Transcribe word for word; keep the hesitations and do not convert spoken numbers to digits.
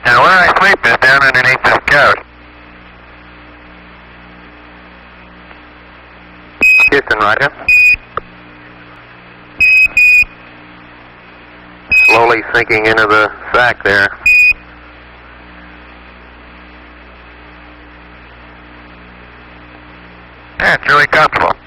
Now where I sleep is down underneath this couch. Houston, roger. Slowly sinking into the sack there. Yeah, it's really comfortable.